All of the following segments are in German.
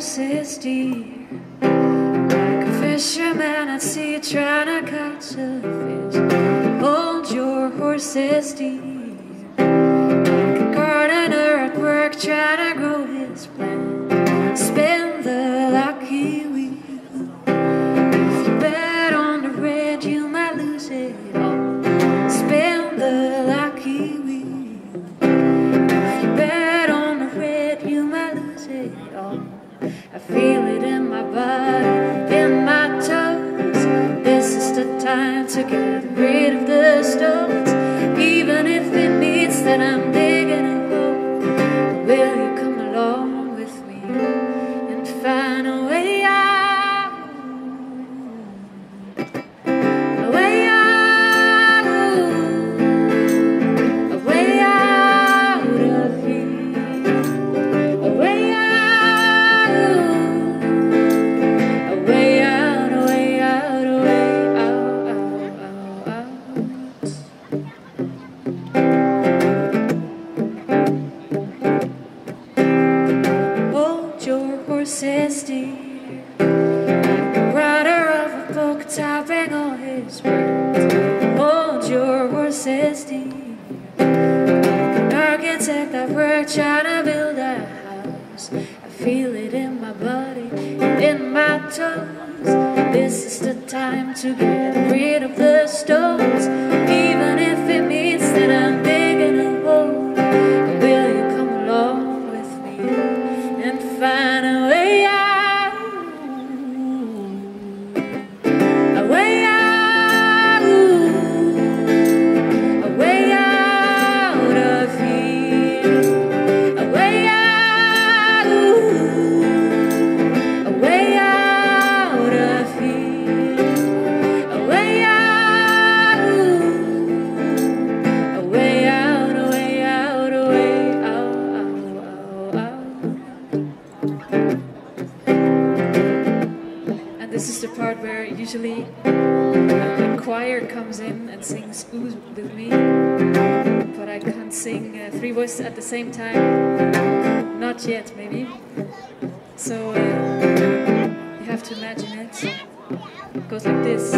horses deep. Like a fisherman at sea trying to catch a fish. Hold your horses deep. Like a gardener at work trying to grow his plant. Spin the lucky wheel. If you bet on the red, you might lose it all. Spin the lucky wheel. If you bet on the red, you might lose it all. I feel it in my body, in my toes. This is the time to get rid of the stones. Even if it means that I'm digging a hole, will you come along with me and find a way out? A way out, a way out of here. A way out, a way out, a way out, a way out. Hold your horses dear, like a writer of a book typing all his words. Hold your horses dear, like an architect at work trying to build a house. I feel it in my body, in my toes. This is the time to get rid of the stones. Even if it means that I'm digging a hole, will you come along with me and find a way out? A way out, a way out of here. A way out, a way out of here. A way out, a way out, a way out, a way out. And this is the part where usually a choir comes in and sings ooh with me, but I can't sing three voices at the same time. Not yet, maybe. So you have to imagine it. It goes like this.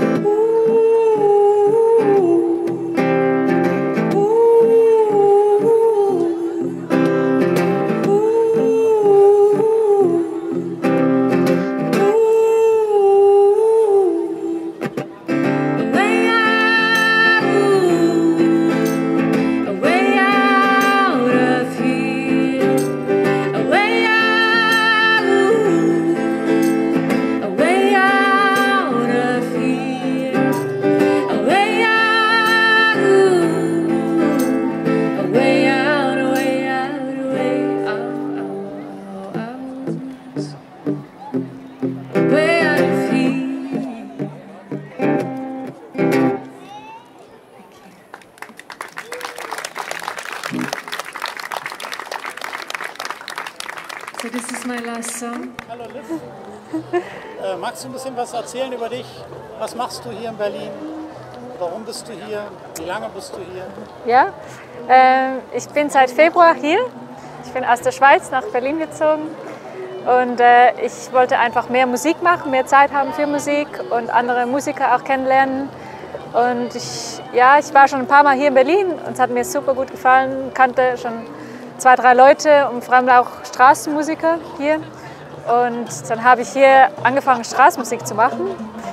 So this is my last song. Hallo Liv. Magst du ein bisschen was erzählen über dich? Was machst du hier in Berlin? Warum bist du hier? Wie lange bist du hier? Ja, ich bin seit Februar hier. Ich bin aus der Schweiz nach Berlin gezogen und ich wollte einfach mehr Musik machen, mehr Zeit haben für Musik und andere Musiker auch kennenlernen. Und ich war schon ein paar Mal hier in Berlin und es hat mir super gut gefallen, kannte schon 2, 3 Leute und vor allem auch Straßenmusiker hier. Und dann habe ich hier angefangen, Straßenmusik zu machen.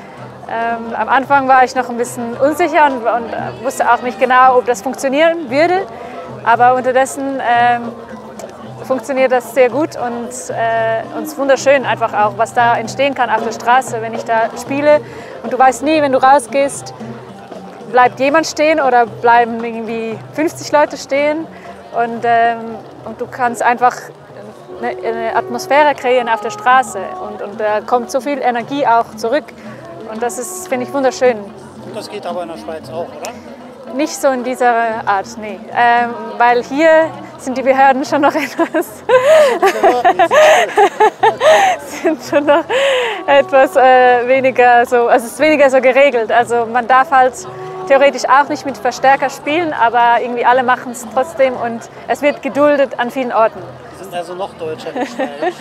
Am Anfang war ich noch ein bisschen unsicher und wusste auch nicht genau, ob das funktionieren würde. Aber unterdessen funktioniert das sehr gut und es ist wunderschön einfach auch, was da entstehen kann auf der Straße, wenn ich da spiele. Und du weißt nie, wenn du rausgehst, bleibt jemand stehen oder bleiben irgendwie 50 Leute stehen. Und du kannst einfach eine Atmosphäre kreieren auf der Straße und da kommt so viel Energie auch zurück und das ist, finde ich, wunderschön. Das geht aber in der Schweiz auch, oder? Nicht so in dieser Art, nee, weil hier sind die Behörden schon noch etwas, sind schon noch etwas weniger so, also es ist weniger so geregelt, also man darf halt theoretisch auch nicht mit Verstärker spielen, aber irgendwie alle machen es trotzdem und es wird geduldet an vielen Orten. Also noch deutscher nicht.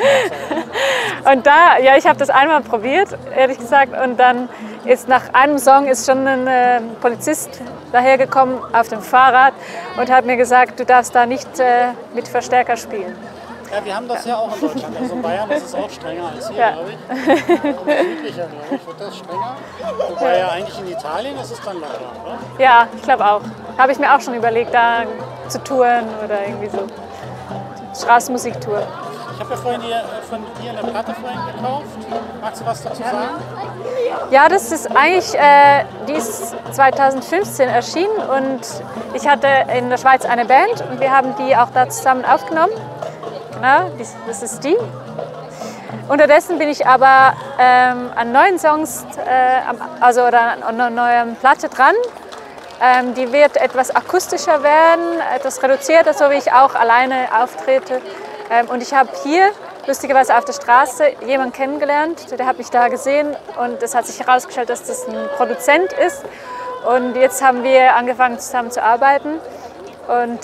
Und da, ja, ich habe das einmal probiert, ehrlich gesagt. Und dann ist nach einem Song ist schon ein Polizist dahergekommen auf dem Fahrrad und hat mir gesagt, du darfst da nicht mit Verstärker spielen. Ja, wir haben das ja auch in Deutschland. Also in Bayern ist es auch strenger als hier, Ja. glaube ich. Und südlicher, glaube ich, wird das strenger. Wobei ja eigentlich in Italien ist es dann locker, oder? Ja, ich glaube auch. Habe ich mir auch schon überlegt, da zu touren oder irgendwie so. Straßenmusiktour. Ich habe ja vorhin hier, von dir eine Platte vorhin gekauft. Magst du was dazu sagen? Ja, das ist eigentlich, die ist 2015 erschienen und ich hatte in der Schweiz eine Band und wir haben die auch da zusammen aufgenommen. Genau, das ist die. Unterdessen bin ich aber an neuen Songs, oder an einer neuen Platte dran. Die wird etwas akustischer werden, etwas reduzierter, so wie ich auch alleine auftrete. Und ich habe hier lustigerweise auf der Straße jemanden kennengelernt, der hat mich da gesehen und es hat sich herausgestellt, dass das ein Produzent ist. Und jetzt haben wir angefangen zusammen zu arbeiten und,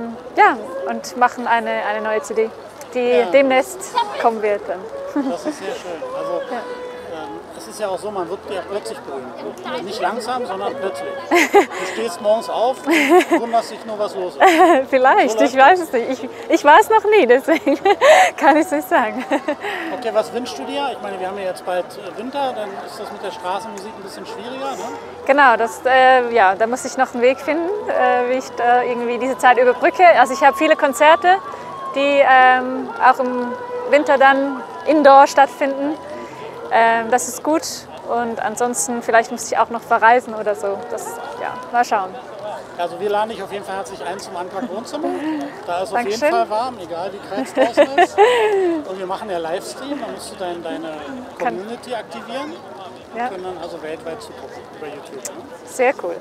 und machen eine neue CD, die demnächst kommen wird. Das ist sehr schön. Also, es ist ja auch so, man wird ja plötzlich berühmt. Nicht langsam, sondern plötzlich. Du stehst morgens auf und wunderst dich nur, was los ist. Vielleicht, So ich weiß es nicht. Ich war es noch nie, deswegen kann ich es nicht sagen. Okay, was wünschst du dir? Ich meine, wir haben ja jetzt bald Winter, dann ist das mit der Straßenmusik ein bisschen schwieriger, ne? Genau, da muss ich noch einen Weg finden, wie ich da irgendwie diese Zeit überbrücke. Also ich habe viele Konzerte, die auch im Winter dann indoor stattfinden. Das ist gut und ansonsten vielleicht muss ich auch noch verreisen oder so. Mal schauen. Also wir laden dich auf jeden Fall herzlich ein zum Antrag Wohnzimmer. Da ist auf Dankeschön. jeden Fall warm, egal wie kalt es draußen ist. Und wir machen ja Livestream, da musst du deine Community aktivieren. Ja. Wir können dann also weltweit zugucken über YouTube. Ne? Sehr cool.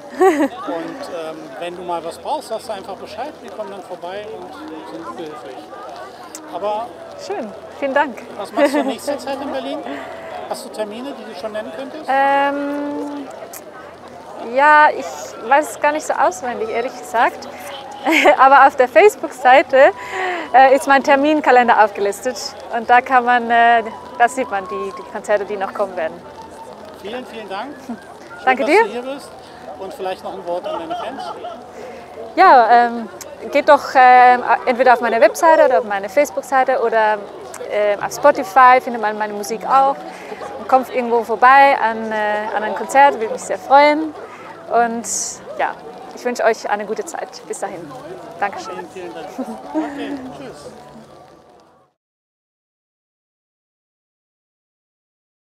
Und wenn du mal was brauchst, sagst du einfach Bescheid, wir kommen dann vorbei und sind behilflich. Aber Schön, vielen Dank. was machst du nächste Zeit in Berlin? Hast du Termine, die du schon nennen könntest? Ja, ich weiß es gar nicht so auswendig, ehrlich gesagt. Aber auf der Facebook-Seite ist mein Terminkalender aufgelistet. Und da kann man, da sieht man die Konzerte, die noch kommen werden. Vielen, vielen Dank. Schön, Danke dass dir. du hier bist. Und vielleicht noch ein Wort an deine Fans. Ja, geht doch entweder auf meine Webseite oder auf meine Facebook-Seite oder auf Spotify findet man meine Musik auch. Und kommt irgendwo vorbei an ein Konzert, würde mich sehr freuen. Und ja, ich wünsche euch eine gute Zeit. Bis dahin. Dankeschön. Vielen, vielen Dank. Okay, tschüss.